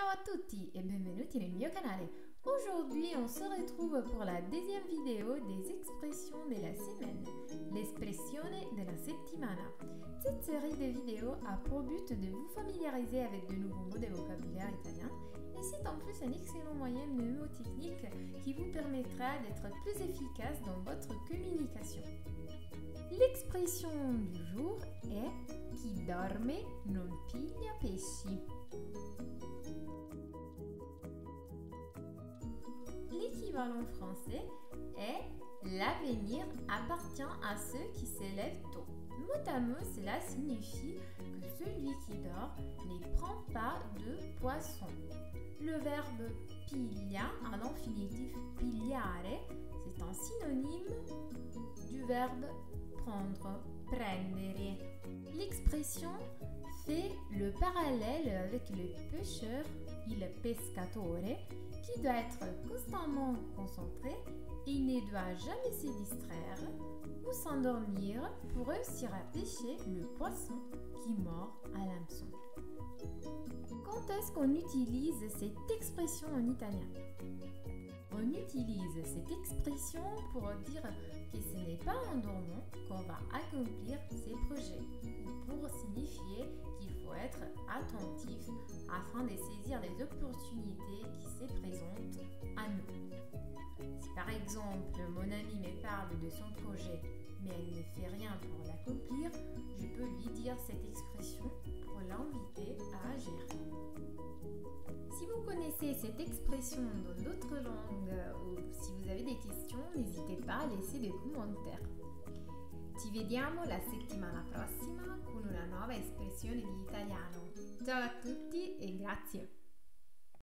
Ciao a tutti e benvenuti nel mio canale. Aujourd'hui, on se retrouve pour la deuxième vidéo des expressions de la semaine, l'espressione della settimana. Cette série de vidéos a pour but de vous familiariser avec de nouveaux mots de vocabulaire italien et c'est en plus un excellent moyen mnémotechnique qui vous permettra d'être plus efficace dans votre communication. L'expression du jour est chi dorme non piglia pesci. L'équivalent français est l'avenir appartient à ceux qui se lèvent tôt. Mot à mot, cela signifie que celui qui dort ne prend pas de poisson. Le verbe piglia à l'infinitif pigliare, c'est un synonyme du verbe prendre, prendere. L'expression fait le parallèle avec le pêcheur, il pescatore, qui doit être constamment concentré et ne doit jamais se distraire ou s'endormir pour réussir à pêcher le poisson qui mord à l'hameçon. Quand est-ce qu'on utilise cette expression en italien? On utilise cette expression pour dire que ce n'est pas en dormant qu'on va accomplir ses projets ou pour signifier qu'il faut être attentif afin de saisir les opportunités qui se présentent à nous. Si par exemple mon ami me parle de son projet mais elle ne fait rien pour l'accomplir, je peux lui dire cette expression pour l'inviter à agir. Si vous connaissez cette expression dans d'autres langues ou si vous avez des questions, n'hésitez pas à laisser des commentaires. Ci vediamo la settimana prossima con una nuova espressione di italiano. Ciao a tutti e grazie!